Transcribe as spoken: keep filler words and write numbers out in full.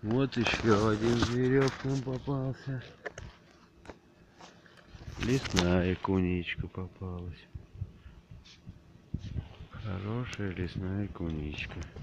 Вот еще один зверек нам попался. Лесная куничка попалась. Хорошая лесная куничка.